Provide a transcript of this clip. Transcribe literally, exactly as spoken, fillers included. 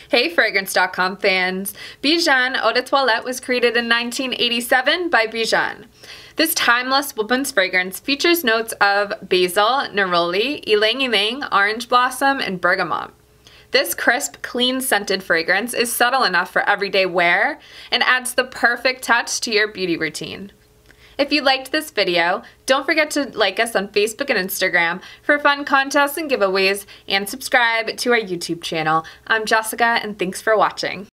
Hey Fragrance dot com fans! Bijan Eau de Toilette was created in nineteen eighty-seven by Bijan. This timeless woman's fragrance features notes of basil, neroli, ylang ylang, orange blossom, and bergamot. This crisp, clean scented fragrance is subtle enough for everyday wear and adds the perfect touch to your beauty routine. If you liked this video, don't forget to like us on Facebook and Instagram for fun contests and giveaways, and subscribe to our YouTube channel. I'm Jessica, and thanks for watching.